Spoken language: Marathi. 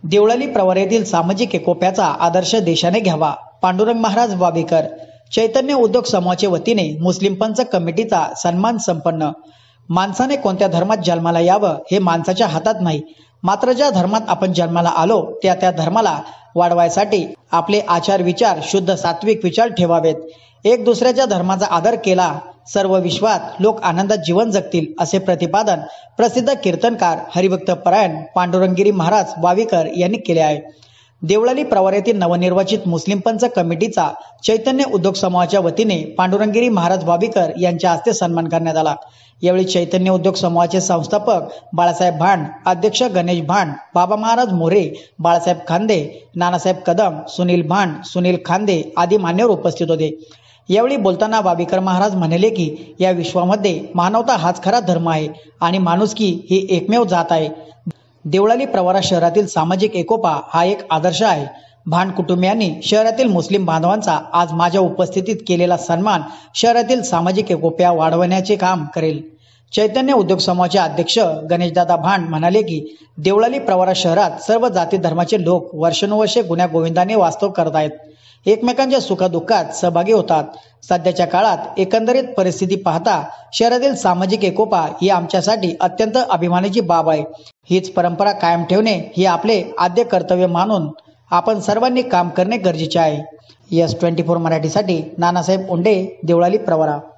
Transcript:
देवळाली प्रवरेतील सामाजिक एकोप्याचा आदर्श देशाने घ्यावा. पांडुरंग महाराज वावेकर. चैतन्य उद्योग समूहाच्या वतीने मुस्लिम पंच कमिटीचा सन्मान संपन्न. माणसाने कोणत्या धर्मात जन्माला यावं हे माणसाच्या हातात नाही, मात्र ज्या धर्मात आपण जन्माला आलो त्या धर्माला वाढवायसाठी आपले आचार विचार शुद्ध सात्विक विचार ठेवावेत. एक दुसऱ्याच्या धर्माचा आदर केला सर्व विश्वात लोक आनंदात जीवन जगतील, असे प्रतिपादन प्रसिद्ध कीर्तनकार हरिभक्त परायण पांडुरंगगिरी महाराज वावेकर यांनी केले आहे. देवळाली प्रवरेतील नवनिर्वाचित मुस्लिम पंच कमिटीचा चैतन्य उद्योग समूहाच्या वतीने पांडुरंगगिरी महाराज वावेकर यांच्या हस्ते सन्मान करण्यात आला. यावेळी चैतन्य उद्योग समूहाचे संस्थापक बाळासाहेब भांड, अध्यक्ष गणेश भांड, बाबा महाराज मोरे, बाळासाहेब खांदे, नानासाहेब कदम, सुनील भांड, सुनील खांदे आदी मान्यवर उपस्थित होते. यावेळी बोलताना वावेकर महाराज म्हणाले की या विश्वामध्ये मानवता हाच खरा धर्म आहे आणि माणुसकी ही एकमेव जात आहे. देवळाली प्रवरा शहरातील सामाजिक एकोपा हा एक आदर्श आहे. भांड कुटुंबियांनी शहरातील मुस्लिम बांधवांचा आज माझ्या उपस्थितीत केलेला सन्मान शहरातील सामाजिक एकोप्या वाढवण्याचे काम करेल. चैतन्य उद्योग समूहाचे अध्यक्ष गणेशदादा भांड म्हणाले की देवळाली प्रवरा शहरात सर्व जाती धर्माचे लोक वर्षानुवर्षे गुण्यागोविंदाने वास्तव करत आहेत. एकमेकांच्या सुखदुःखात सहभागी होतात. सध्याच्या काळात एकंदरीत परिस्थिती पाहता शहरातील सामाजिक एकोपा ही आमच्यासाठी अत्यंत अभिमानाची बाब आहे. हीच परंपरा कायम ठेवणे हे आपले आद्य कर्तव्य मानून आपण सर्वांनी काम करणे गरजेचे आहे. S24 मराठीसाठी नानासाहेब उंडे, देवळाली प्रवरा.